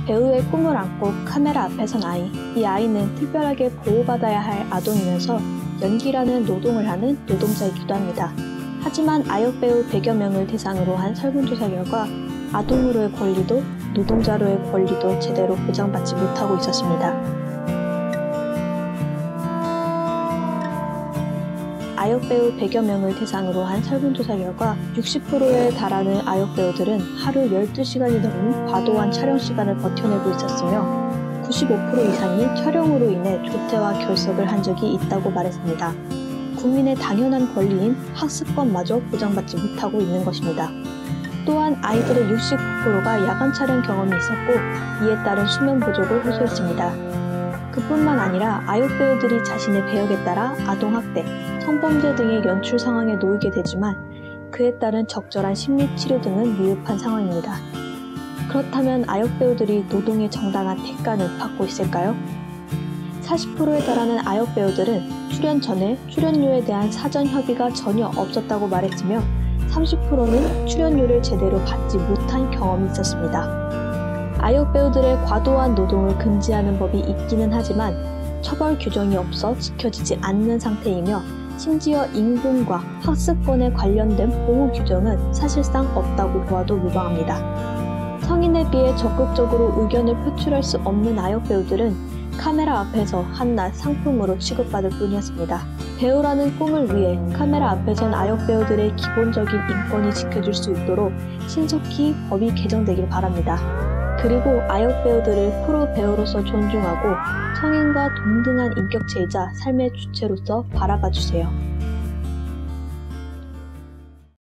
배우의 꿈을 안고 카메라 앞에 선 아이. 이 아이는 특별하게 보호받아야 할 아동이면서 연기라는 노동을 하는 노동자이기도 합니다. 하지만 아역 배우 100여 명을 대상으로 한 설문조사 결과 아동으로의 권리도 노동자로의 권리도 제대로 보장받지 못하고 있었습니다. 아역 배우 100여 명을 대상으로 한 설문조사 결과 60%에 달하는 아역 배우들은 하루 12시간이 넘는 과도한 촬영 시간을 버텨내고 있었으며 95% 이상이 촬영으로 인해 조퇴와 결석을 한 적이 있다고 말했습니다. 국민의 당연한 권리인 학습권마저 보장받지 못하고 있는 것입니다. 또한 아이들의 69%가 야간 촬영 경험이 있었고 이에 따른 수면 부족을 호소했습니다. 그뿐만 아니라 아역 배우들이 자신의 배역에 따라 아동학대, 성범죄 등의 연출 상황에 놓이게 되지만 그에 따른 적절한 심리치료 등은 미흡한 상황입니다. 그렇다면 아역 배우들이 노동의 정당한 대가는 받고 있을까요? 40%에 달하는 아역 배우들은 출연 전에 출연료에 대한 사전 협의가 전혀 없었다고 말했으며 30%는 출연료를 제대로 받지 못한 경험이 있었습니다. 아역 배우들의 과도한 노동을 금지하는 법이 있기는 하지만 처벌 규정이 없어 지켜지지 않는 상태이며 심지어 임금과 학습권에 관련된 보호 규정은 사실상 없다고 보아도 무방합니다. 성인에 비해 적극적으로 의견을 표출할 수 없는 아역 배우들은 카메라 앞에서 한낱 상품으로 취급받을 뿐이었습니다. 배우라는 꿈을 위해 카메라 앞에 선 아역 배우들의 기본적인 인권이 지켜질 수 있도록 신속히 법이 개정되길 바랍니다. 그리고 아역 배우들을 프로 배우로서 존중하고 성인과 동등한 인격체이자 삶의 주체로서 바라봐 주세요.